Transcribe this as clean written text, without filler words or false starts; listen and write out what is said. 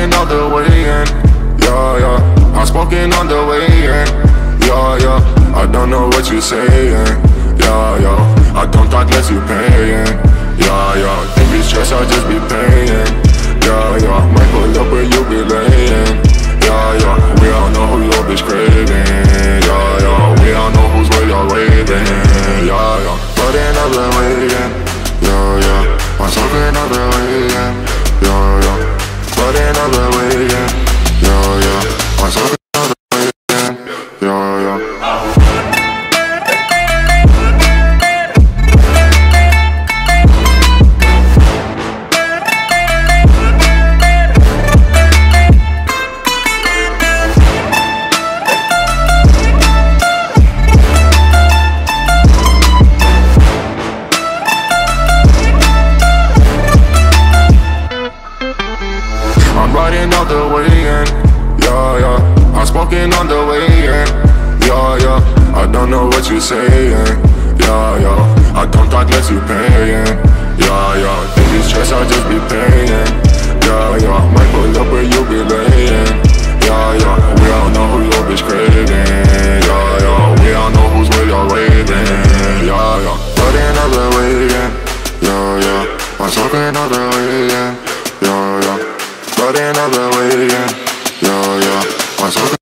riding all the way in, yeah, yeah. I'm smoking on the way in, yeah, yeah. I don't know what you're saying, yeah, yeah. I don't talk less you paying, yeah, yeah. Think be stressed, I'll just be paying, yeah, yeah. Might pull up where you be laying, yeah, yeah. We all know who your bitch craving, yeah, yeah. We all know who's where you're waiting, yeah, yeah. But another way in, yeah, yeah. I'm smoking all the way in, yeah, yeah. But another way in, yeah, yeah. I'm smoking all the way in, yeah, yeah. I'm riding all the way in, yeah, yeah. I'm smoking on the way in, yeah, yeah. I don't know what you're saying, yeah, yeah. I don't talk less you paying, yeah, yeah. Think you stress, I'll just be paying, yeah, yeah. Might pull up where you be laying, yeah, yeah. We all know who your bitch craving, yeah, yeah. We all know who's where you're waiting, yeah, yeah. But another way in, yeah, yeah. I'm smoking all the way in, yeah, yeah. But another way, yeah, yeah, yeah.